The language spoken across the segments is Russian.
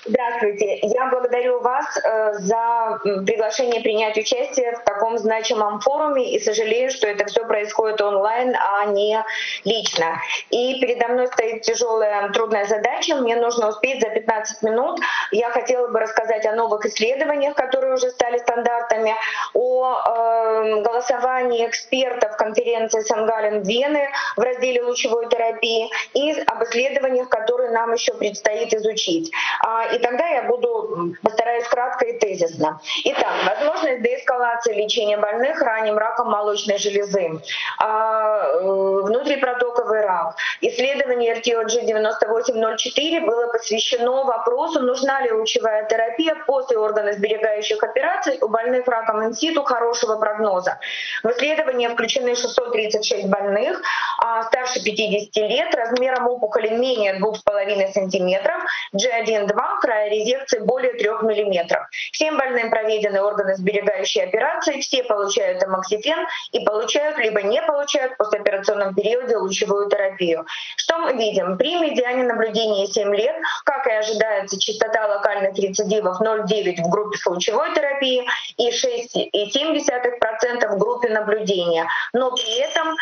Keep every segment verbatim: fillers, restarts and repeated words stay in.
Здравствуйте. Я благодарю вас э, за приглашение принять участие в таком значимом форуме и сожалею, что это все происходит онлайн, а не лично. И передо мной стоит тяжелая, трудная задача. Мне нужно успеть за пятнадцать минут. Я хотела бы рассказать о новых исследованиях, которые уже стали стандартами, о э, голосовании экспертов конференции Сан-Гален-Вены в разделе лучевой терапии и об исследованиях, которые нам еще предстоит изучить. И тогда я буду, постараюсь кратко и тезисно. Итак, возможность деэскалации лечения больных ранним раком молочной железы, внутрипротоковый рак. Исследование эр ти о джи девяносто восемь ноль четыре было посвящено вопросу, нужна ли лучевая терапия после органосберегающих операций у больных раком инситу хорошего прогноза. В исследование включены шестьсот тридцать шесть больных, старше пятидесяти лет, размером опухоли менее двух с половиной сантиметров, джи один два, края резекции более трёх миллиметров. Всем больным проведены органосберегающие операции, все получают тамоксифен и получают либо не получают в послеоперационном периоде лучевую терапию. Что мы видим? При медиане наблюдения семь лет, как и ожидается, частота локальных рецидивов ноль целых девять десятых в группе с лучевой терапией и шесть целых семь десятых процента в группе наблюдения. Но при этом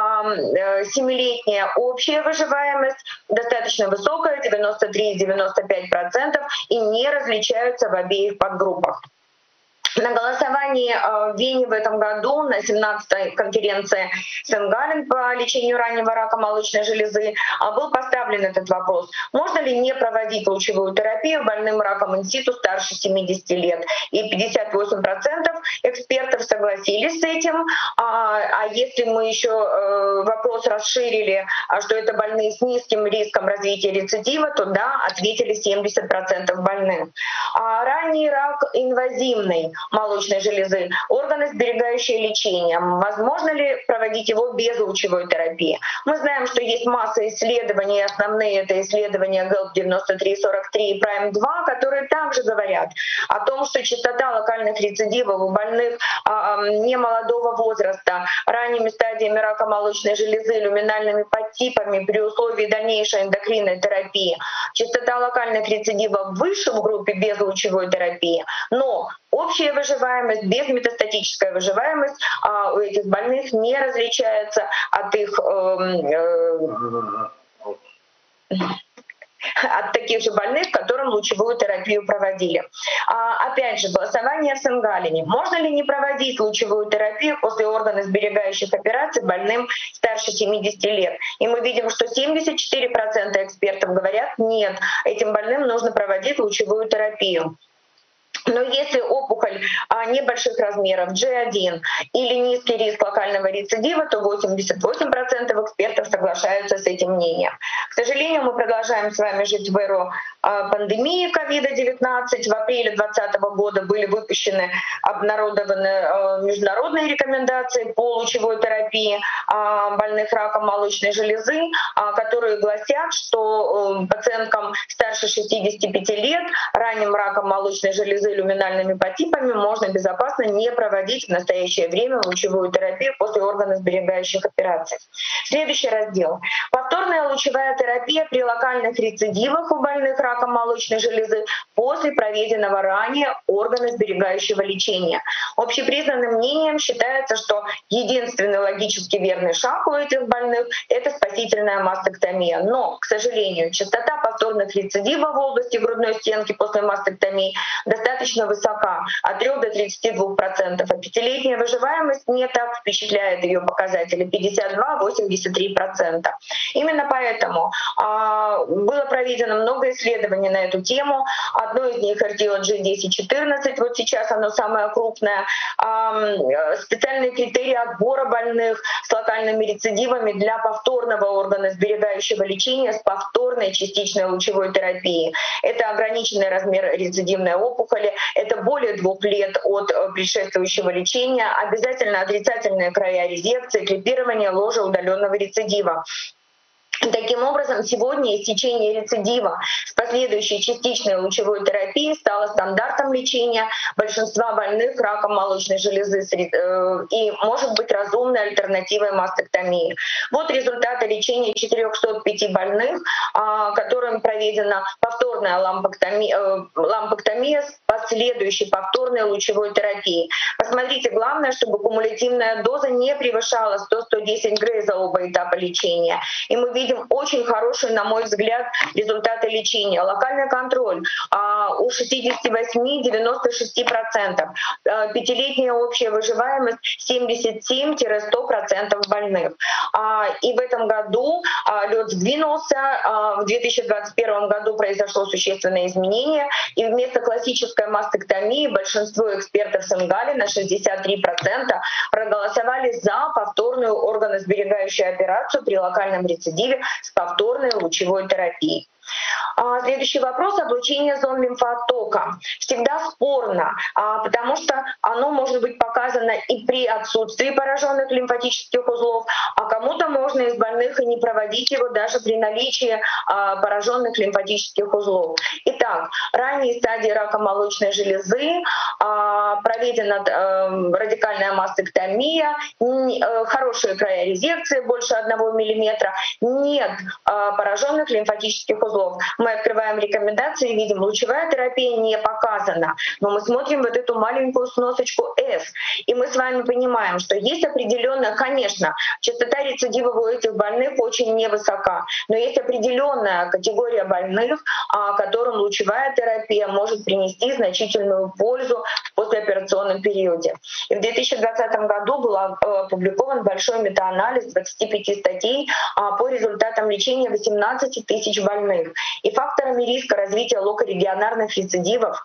семилетняя общая выживаемость достаточно высокая, девяносто три целых девяносто пять сотых процента, и не различаются в обеих подгруппах. На голосовании в Вене в этом году на семнадцатой конференции Сан-Гален по лечению раннего рака молочной железы был поставлен этот вопрос. Можно ли не проводить лучевую терапию больным раком инситу старше семидесяти лет? И пятьдесят восемь процентов экспертов согласились с этим. А если мы еще вопрос расширили, что это больные с низким риском развития рецидива, то да, ответили семьдесят процентов больных. А ранний рак инвазивный молочной железы, органосберегающее лечение. Возможно ли проводить его без лучевой терапии? Мы знаем, что есть масса исследований, основные это исследования гэлп девяносто три сорок три и прайм два, которые также говорят о том, что частота локальных рецидивов у больных а, немолодого возраста, ранними стадиями рака молочной железы, люминальными подтипами при условии дальнейшей эндокринной терапии, частота локальных рецидивов выше в группе без лучевой терапии, но общая выживаемость, безметастатическая выживаемость а, у этих больных не различается от их э, э, от таких же больных, которым лучевую терапию проводили. А, опять же, голосование в Сан-Галене. Можно ли не проводить лучевую терапию после органосберегающих операций больным старше семидесяти лет? И мы видим, что семьдесят четыре процента экспертов говорят, нет, этим больным нужно проводить лучевую терапию. Но если опухоль небольших размеров джи один или низкий риск локального рецидива, то восемьдесят восемь процентов экспертов соглашаются с этим мнением. К сожалению, мы продолжаем с вами жить в эру пандемии ковид девятнадцать. В апреле две тысячи двадцатого года были выпущены, обнародованы международные рекомендации по лучевой терапии больных раком молочной железы, которые гласят, что пациенткам старше шестидесяти пяти лет ранним раком молочной железы люминальными подтипами можно безопасно не проводить в настоящее время лучевую терапию после органосберегающих операций. Следующий раздел. Повторная лучевая терапия при локальных рецидивах у больных раком молочной железы после проведенного ранее органосберегающего лечения. Общепризнанным мнением считается, что единственный логически верный шаг у этих больных — это спасительная мастектомия. Но, к сожалению, частота повторных рецидивов в области грудной стенки после мастектомии достаточно высока, от трёх до тридцати двух процентов, а пятилетняя выживаемость не так впечатляет ее показатели — пятьдесят два — восемьдесят три процента. Именно поэтому а, было проведено много исследований на эту тему. Одно из них эр ти о джи десять четырнадцать, вот сейчас оно самое крупное. А, специальные критерии отбора больных с локальными рецидивами для повторного органосберегающего лечения с повторной частичной лучевой терапией. Это ограниченный размер рецидивной опухоли, это более двух лет от предшествующего лечения, обязательно отрицательные края резекции, клипирование ложа удаленного рецидива. Таким образом, сегодня истечение рецидива с последующей частичной лучевой терапией стало стандартом лечения большинства больных раком молочной железы и может быть разумной альтернативой мастектомии. Вот результаты лечения четырёхсот пяти больных, которым проведена повторная лампэктомия, лампэктомия с последующей повторной лучевой терапией. Посмотрите, главное, чтобы кумулятивная доза не превышала сто — сто десять грей за оба этапа лечения. И мы видим очень хорошие, на мой взгляд, результаты лечения. Локальный контроль а, у шестидесяти восьми — девяноста шести процентов. А, пятилетняя общая выживаемость семьдесят семь — сто процентов больных. А, и в этом году а, лед сдвинулся. А, в две тысячи двадцать первом году произошло существенное изменение. И вместо классической мастектомии большинство экспертов Сенгале, шестьдесят три процента, проголосовали за повторную органосберегающую операцию при локальном рецидиве с повторной лучевой терапией. Следующий вопрос — облучение зон лимфоотока. Всегда спорно, потому что оно может быть показано и при отсутствии пораженных лимфатических узлов, а кому-то можно из больных и не проводить его даже при наличии пораженных лимфатических узлов. Итак, ранние стадии рака молочной железы, проведена радикальная мастектомия, хорошие края резекции больше одного миллиметра, нет пораженных лимфатических узлов. Мы открываем рекомендации и видим, лучевая терапия не показана, но мы смотрим вот эту маленькую сносочку S, и мы с вами понимаем, что есть определенная, конечно, частота рецидивов у этих больных очень невысока, но есть определенная категория больных, которым лучевая терапия может принести значительную пользу в послеоперационном периоде. И в две тысячи двадцатом году был опубликован большой метаанализ двадцати пяти статей по результатам лечения восемнадцати тысяч больных. И факторами риска развития локорегионарных рецидивов,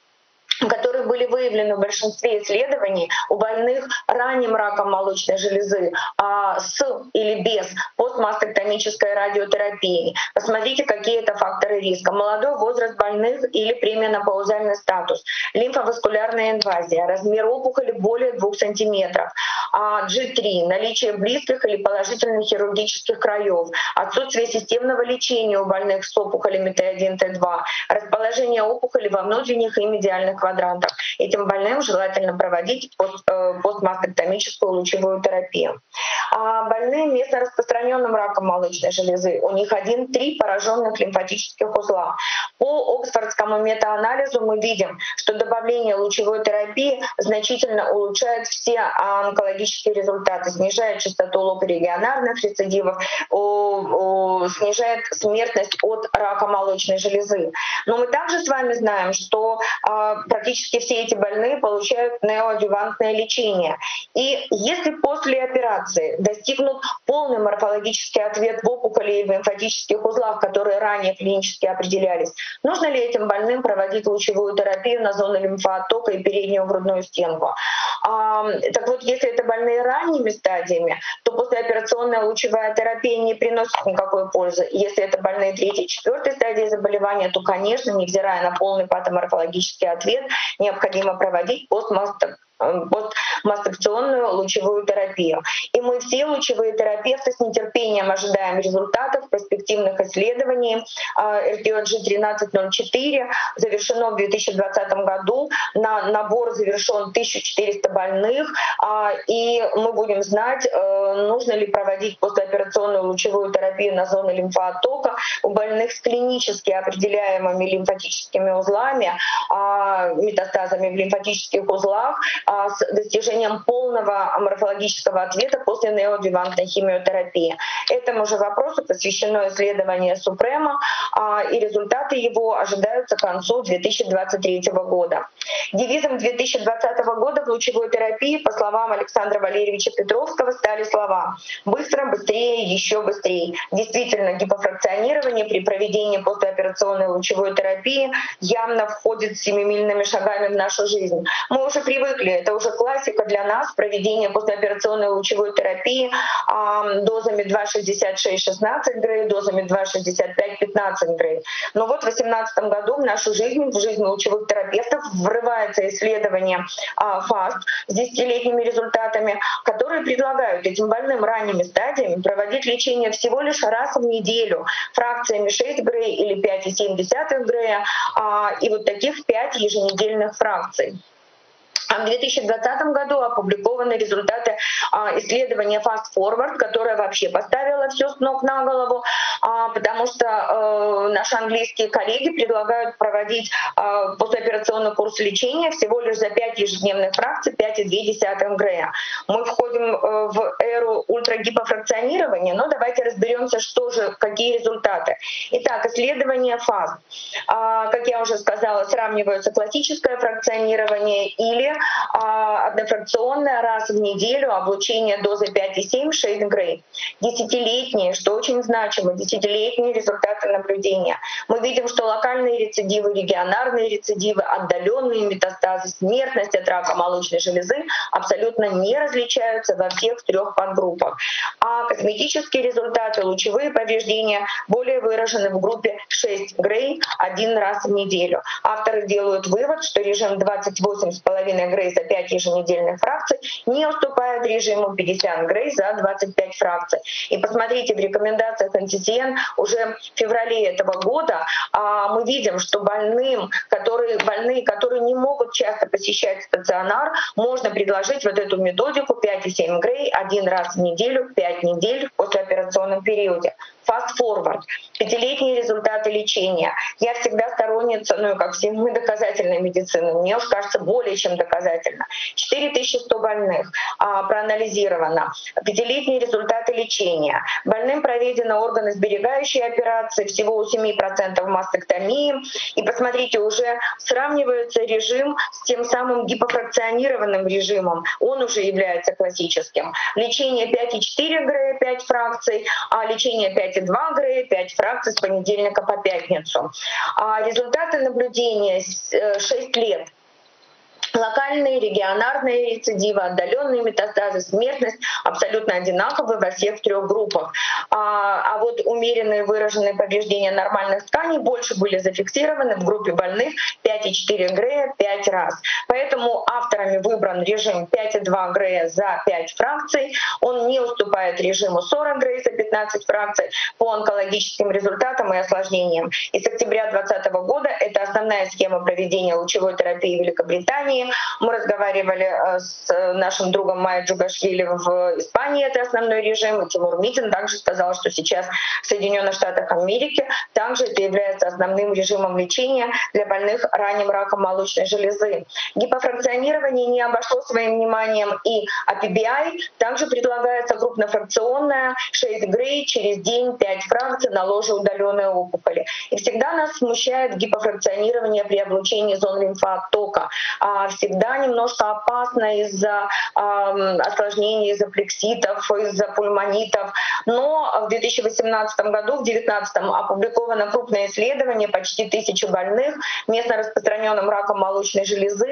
которые были выявлены в большинстве исследований у больных ранним раком молочной железы а, с или без постмастектомической радиотерапии. Посмотрите, какие это факторы риска. Молодой возраст больных или пременопаузальный статус, лимфоваскулярная инвазия, размер опухоли более двух сантиметров, джи три, наличие близких или положительных хирургических краев, отсутствие системного лечения у больных с опухолями Т один, Т два, расположение опухоли во внутренних и медиальных квадрантах. Этим больным желательно проводить пост, э, постмастектомическую лучевую терапию. А больные местно распространенным раком молочной железы, у них один-три пораженных лимфатических узла. По оксфордскому метаанализу мы видим, что добавление лучевой терапии значительно улучшает все онкологические результаты, снижает частоту локорегионарных рецидивов, снижает смертность от рака молочной железы. Но мы также с вами знаем, что практически все эти больные получают неоадъювантное лечение. И если после операции достигнут полный морфологический ответ в опухоли и в лимфатических узлах, которые ранее клинически определялись, нужно ли этим больным проводить лучевую терапию на зону лимфооттока и переднюю грудную стенку? А, так вот, если это больные ранними стадиями, то послеоперационная лучевая терапия не приносит никакой пользы. Если это больные третьей, четвертой стадии заболевания, то, конечно, невзирая на полный патоморфологический ответ, необходимо проводить постмастектомию постмастекционную лучевую терапию. И мы все лучевые терапевты с нетерпением ожидаем результатов перспективных исследований. эр ти о джи тринадцать ноль четыре завершено в две тысячи двадцатом году. На набор завершен тысяча четыреста больных. И мы будем знать, нужно ли проводить послеоперационную лучевую терапию на зоне лимфооттока у больных с клинически определяемыми лимфатическими узлами, метастазами в лимфатических узлах, с достижением полного морфологического ответа после неоадъювантной химиотерапии. Этому же вопросу посвящено исследование Супрема, и результаты его ожидаются к концу две тысячи двадцать третьего года. Девизом две тысячи двадцатого года в лучевой терапии, по словам Александра Валерьевича Петровского, стали слова «быстро, быстрее, еще быстрее». Действительно, гипофракционирование фракционирование при проведении послеоперационной лучевой терапии явно входит семимильными шагами в нашу жизнь. Мы уже привыкли, это уже классика для нас, проведение послеоперационной лучевой терапии э, дозами два шестьдесят шесть шестнадцать грей, дозами два шестьдесят пять пятнадцать грей. Но вот в две тысячи восемнадцатом году в нашу жизнь, в жизнь лучевых терапевтов врывается исследование э, фаст с десятилетними результатами, которые предлагают этим больным ранними стадиями проводить лечение всего лишь раз в неделю фракциями шесть грей или пять и семь десятых грея, а, и вот таких пять еженедельных фракций. А в две тысячи двадцатом году опубликованы результаты а, исследования Fast Forward, которое вообще поставило все с ног на голову, а, потому что э, наши английские коллеги предлагают проводить э, послеоперационный курс лечения всего лишь за пять ежедневных фракций, пять и две десятых грея. Мы входим э, в эру ультрагипофракционирования, но давайте разберемся, что же, какие результаты. Итак, исследование Fast. А, как я уже сказала, сравниваются классическое фракционирование или однофракционное раз в неделю облучение дозы пять и семь шесть грей. Десятилетние, что очень значимо, десятилетние результаты наблюдения. Мы видим, что локальные рецидивы, регионарные рецидивы, отдаленные метастазы, смертность от рака молочной железы абсолютно не различаются во всех трех подгруппах. А косметические результаты, лучевые повреждения более выражены в группе шесть грей один раз в неделю. Авторы делают вывод, что режим двадцать восемь с половиной грей за пять еженедельных фракций не уступает режиму пятьдесят грей за двадцать пять фракций. И посмотрите, в рекомендациях эн си си эн уже в феврале этого года а, мы видим, что больным, которые, больные, которые не могут часто посещать стационар, можно предложить вот эту методику пять и семь грей один раз в неделю, пять недель в послеоперационном периоде. Fast Forward. Пятилетние результаты лечения. Я всегда сторонница, ну и как все мы, доказательной медицины. Мне уж кажется, более чем доказательно. четыре тысячи сто больных а, проанализировано. Пятилетние результаты лечения. Больным проведена органосберегающие операции, всего у семи процентов мастектомии. И посмотрите, уже сравнивается режим с тем самым гипофракционированным режимом. Он уже является классическим. Лечение пять и четыре грея, пять фракций, а лечение пять и два грея, пять фракций с понедельника по пятницу. А результаты наблюдения шесть лет. Локальные, регионарные рецидивы, отдаленные метастазы, смертность абсолютно одинаковы во всех трех группах. А, а вот умеренные выраженные повреждения нормальных тканей больше были зафиксированы в группе больных пять и четыре грея пять раз. Поэтому авторами выбран режим пять и два грея за пять фракций. Он не уступает режиму сорок грей за пятнадцать фракций по онкологическим результатам и осложнениям. И с октября две тысячи двадцатого года это основная схема проведения лучевой терапии в Великобритании. Мы разговаривали с нашим другом Майей Джугашвили в Испании, это основной режим, и Тимур Митин также сказал, что сейчас в Соединенных Штатах Америки также это является основным режимом лечения для больных ранним раком молочной железы. Гипофракционирование не обошло своим вниманием, и эй пи би ай также предлагается крупнофракционная шесть грей через день, пять фракций на ложе удаленной опухоли. И всегда нас смущает гипофракционирование при облучении зон лимфооттока. Всегда немножко опасно из-за э, осложнений, из-за плекситов, из-за пульмонитов. Но в две тысячи восемнадцатом году, в две тысячи девятнадцатом опубликовано крупное исследование, почти тысяча больных, местно распространенным раком молочной железы,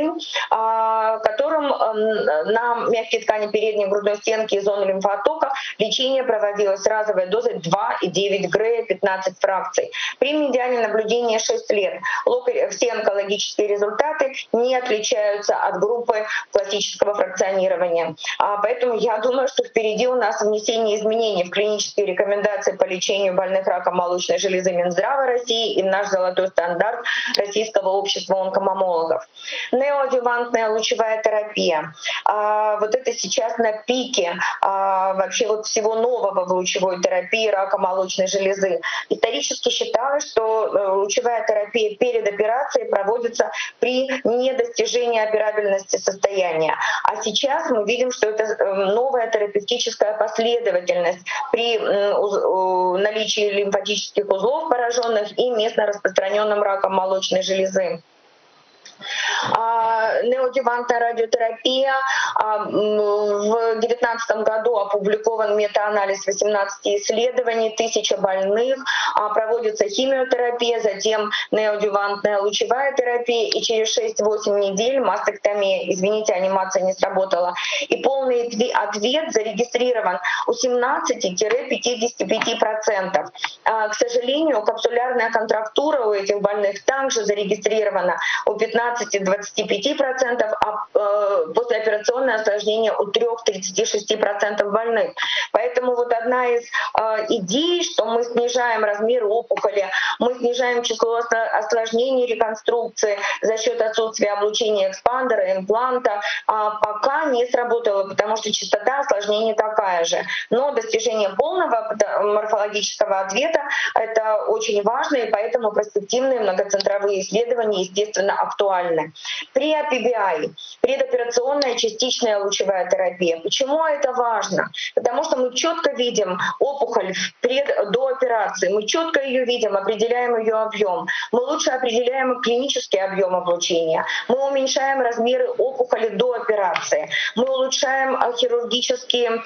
э, которым э, на мягкие ткани передней грудной стенки и зоны лимфооттока лечение проводилось разовой дозой два и девять грея, пятнадцать фракций. При медиане наблюдения шесть лет. Все онкологические результаты не отличаются от группы классического фракционирования. А поэтому я думаю, что впереди у нас внесение изменений в клинические рекомендации по лечению больных раком молочной железы Минздрава России и в наш золотой стандарт Российского общества онкомаммологов. Неоадъювантная лучевая терапия. А, вот это сейчас на пике а, вообще вот всего нового в лучевой терапии рака молочной железы. Исторически считалось, что лучевая терапия перед операцией проводится при недостижении операбельности состояния. А сейчас мы видим, что это новая терапевтическая последовательность при наличии лимфатических узлов пораженных и местно распространенным раком молочной железы. Неоадъювантная радиотерапия. В две тысячи девятнадцатом году опубликован метаанализ восемнадцати исследований, тысяча больных, проводится химиотерапия, затем неоадъювантная лучевая терапия, и через шесть-восемь недель мастектомия. Извините, анимация не сработала. И полный ответ зарегистрирован у семнадцати-пятидесяти пяти процентов. К сожалению, капсулярная контрактура у этих больных также зарегистрирована у пятнадцати-двадцати пяти процентов, а послеоперационное осложнение у трёх-тридцати шести процентов больных. Поэтому вот одна из идей, что мы снижаем размер опухоли, мы снижаем число осложнений реконструкции за счет отсутствия облучения экспандера, импланта, пока не сработало, потому что частота осложнений такая же. Но достижение полного морфологического ответа — это очень важно, и поэтому перспективные многоцентровые исследования, естественно, актуальны. При пи би ай — предоперационная частичная лучевая терапия. Почему это важно? Потому что мы четко видим опухоль пред, до операции, мы четко ее видим, определяем ее объем, мы лучше определяем клинический объем облучения, мы уменьшаем размеры опухоли до операции, мы улучшаем хирургические,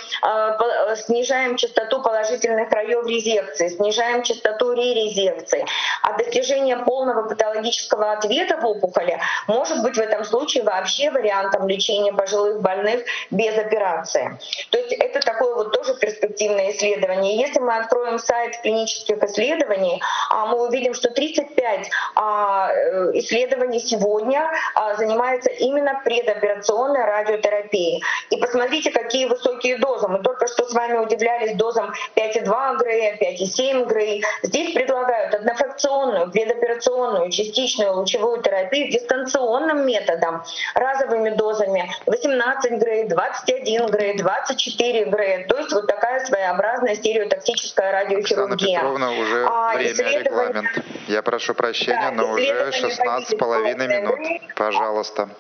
снижаем частоту положительных краев резекции, снижаем частоту ререзекции. А достижение полного патологического ответа в опухоли может быть в этом случае вообще вариантом лечения пожилых больных без операции. То есть это такое вот тоже перспективное исследование. Если мы откроем сайт клинических исследований, мы увидим, что тридцать пять исследований сегодня занимаются именно предоперационной радиотерапией. И посмотрите, какие высокие дозы. Мы только что с вами удивлялись дозам пять и два Грея, пять и семь Грей. Здесь предлагают однофракционную, предоперационную, частичную лучевую терапию дистанционным методом, разовыми дозами восемнадцать Грей, двадцать один Грей, двадцать четыре Грей. То есть вот такая своеобразная стереотоксическая радиохирургия. Оксана Петровна, уже а, время, исследование... регламент. Я прошу прощения, да, но уже шестнадцать с половиной минут. Пожалуйста.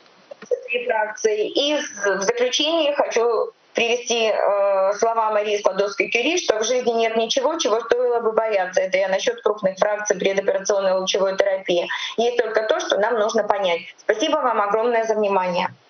И в заключение хочу привести э, слова Марии Складовской-Кюри, что в жизни нет ничего, чего стоило бы бояться. Это я насчет крупных фракций предоперационной лучевой терапии. Есть только то, что нам нужно понять. Спасибо вам огромное за внимание.